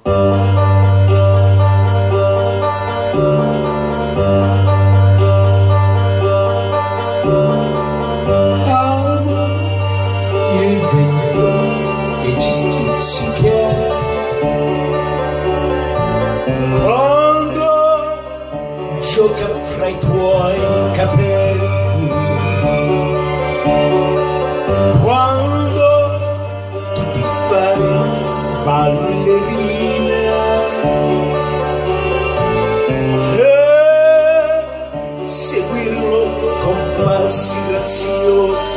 Gioca fra i tuoi capelli, quando tu ti fai ballerina e seguirlo con passi graziosi.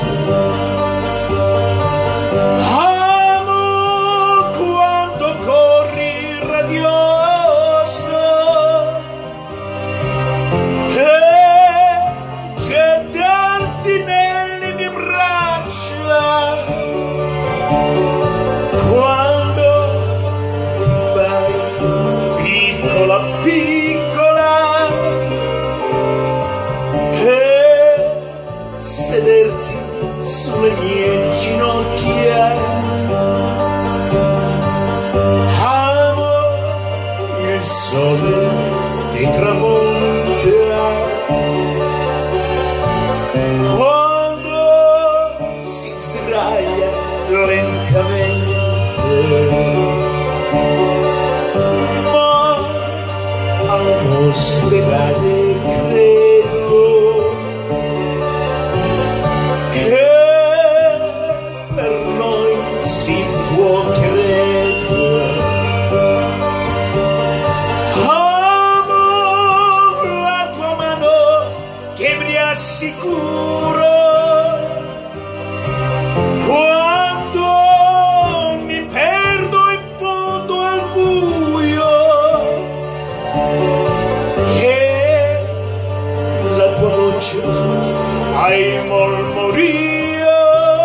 Amo quando corri radioso nelle mie braccia, quando ti fai piccola piccola e sederti sulle mie ginocchia. Amo il sole che tramonta quando si sdraia lentamente, ma amo spiegare, credo che per noi si può credere. Amo la tua mano che mi assicuro quando mi perdo in fondo al buio, e la tua voce ai mormorio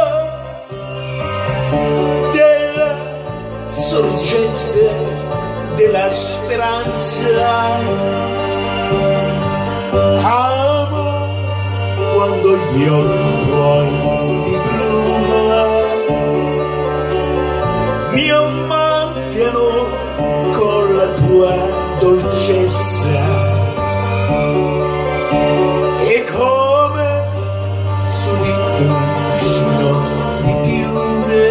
della sorgente della speranza. Amo quando gli occhi tuoi di bruma mi ammancano con la tua dolcezza, e come su di un cuscino di piume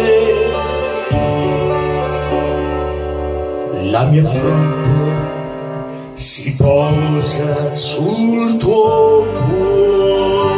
la mia fronte si posa sul tuo cuore.